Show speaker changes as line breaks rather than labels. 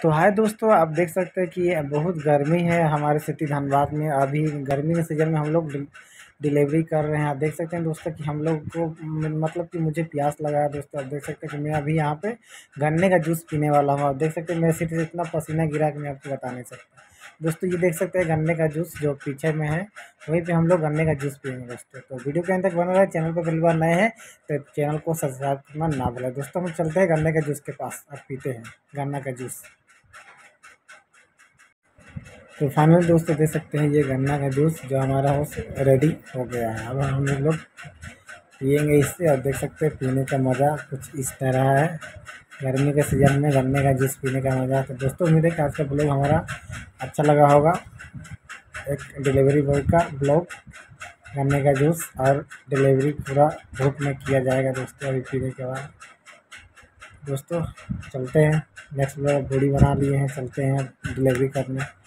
तो हाय दोस्तों, आप देख सकते हैं कि ये बहुत गर्मी है हमारे सिटी धनबाद में। अभी गर्मी के सीज़न में हम लोग डिलीवरी कर रहे हैं। आप देख सकते हैं दोस्तों कि हम लोग को मतलब कि मुझे प्यास लगा है दोस्तों। आप देख सकते हैं कि मैं अभी यहाँ पे गन्ने का जूस पीने वाला हूँ। आप देख सकते हैं मेरे सिटी से इतना पसीना गिरा कि मैं आपको बता नहीं सकता। दोस्तों ये देख सकते हैं गन्ने का जूस जो पीछे में है, वहीं पे हम लोग गन्ने का जूस पिएंगे दोस्तों। तो वीडियो के अंत तक बना रहे। चैनल पर पहली बार नए हैं तो चैनल को सब्सक्राइब करना ना भूलें। दोस्तों हम चलते हैं गन्ने के जूस के पास और पीते हैं गन्ना का जूस। तो फाइनल दोस्तों देख सकते हैं ये गन्ना का जूस जो हमारा हो रेडी हो गया है। अब हम लोग पियेंगे इससे और देख सकते हैं पीने का मज़ा कुछ इस तरह है। गर्मी के सीज़न में गन्ने का जूस पीने का मज़ा। तो दोस्तों उम्मीद है कि आज का ब्लॉग हमारा अच्छा लगा होगा। एक डिलीवरी बॉय का ब्लॉग, गन्ने का जूस और डिलीवरी पूरा धूप में किया जाएगा दोस्तों अभी पीने के बाद। दोस्तों चलते हैं नेक्स्ट ब्लॉग, बॉडी बना लिए हैं, चलते हैं डिलीवरी करने।